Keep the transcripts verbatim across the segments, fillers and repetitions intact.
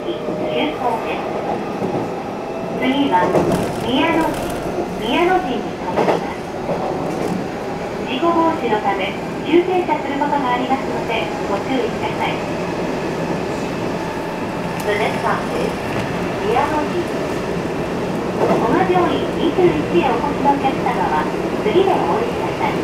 急行です。次は宮の陣、宮の陣に停まります。事故防止のため急停車することがありますのでご注意ください。The next stop is 宮の陣。古賀病院にじゅういちへお越しのお客様は次でお降りください。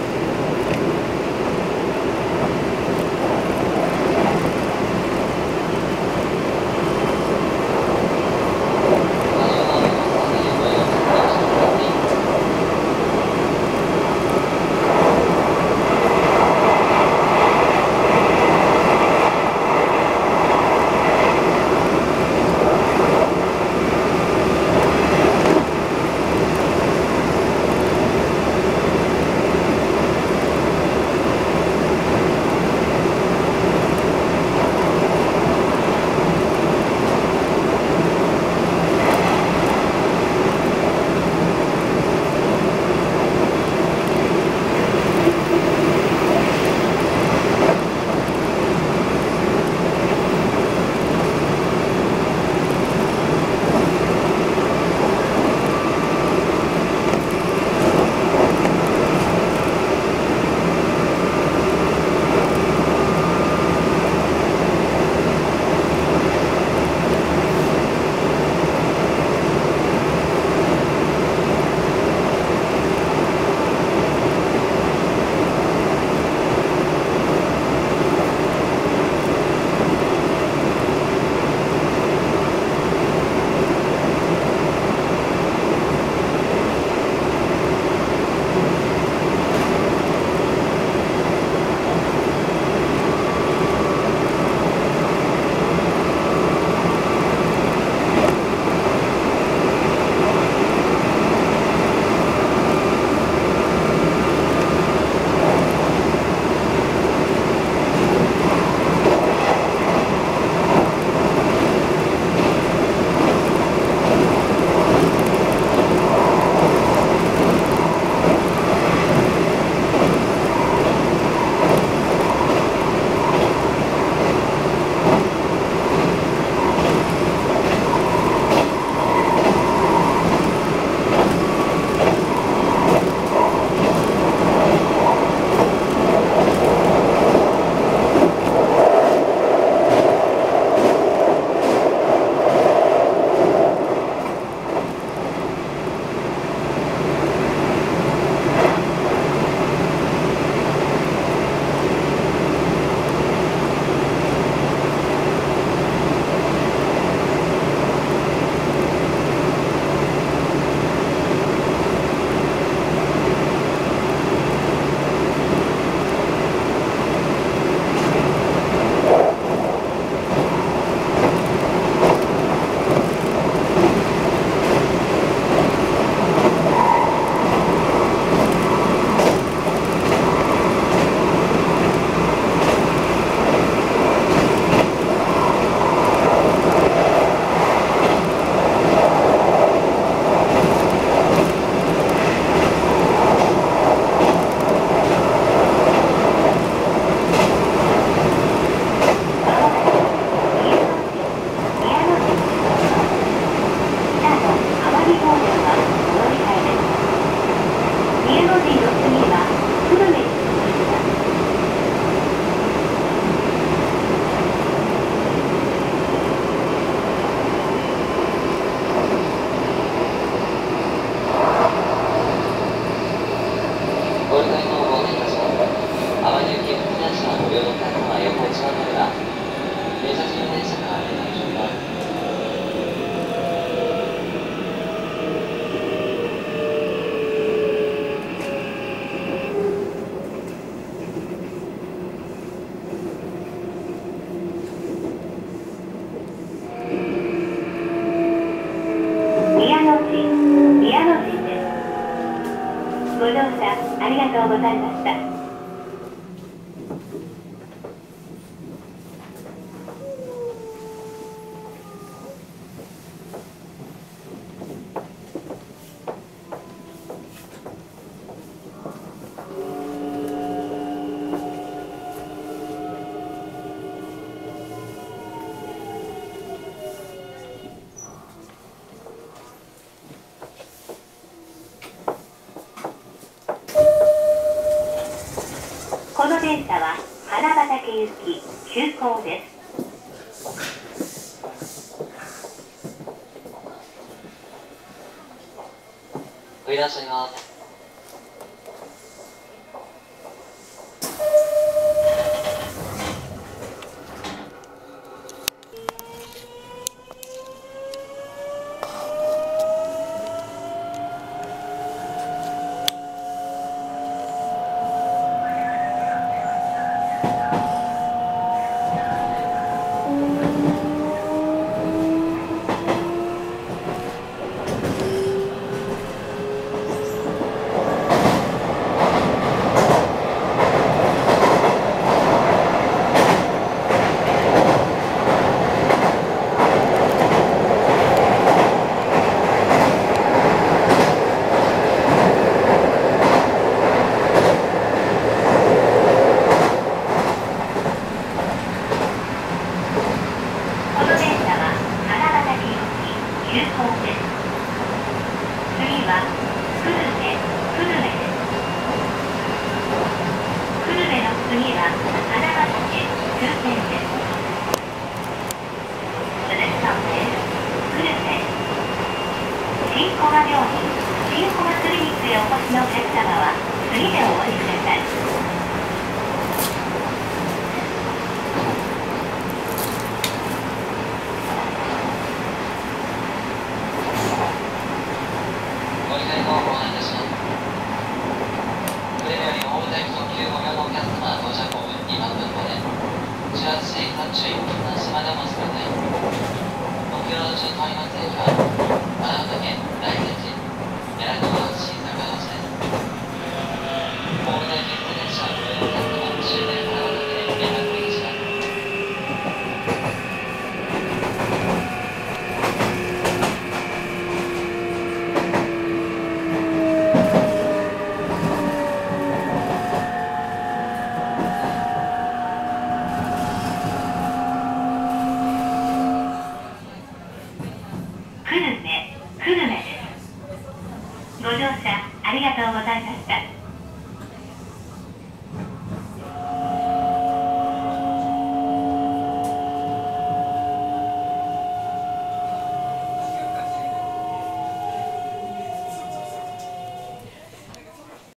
ありがとうございました。 行き急行です。 いらっしゃいます。 急行です。次は久留米、久留米です。久留米の次は花畑、終点です。The next stop is 久留米。新小賀病院、新小賀クリニックへお越しのお客様は次でお降りください。 ご理解のご案内いたします。これより大分駅特急ご両のお客様到着後にまんぷんまで、始発し各注意、避難島でお待ちください。目標の中通ります駅は、花畑、大聖寺、柳川新坂橋です。大分駅普通電車ご両のお客様、終点花畑で連絡をいたします。 久留米、久留米です。ご乗車ありがとうございました。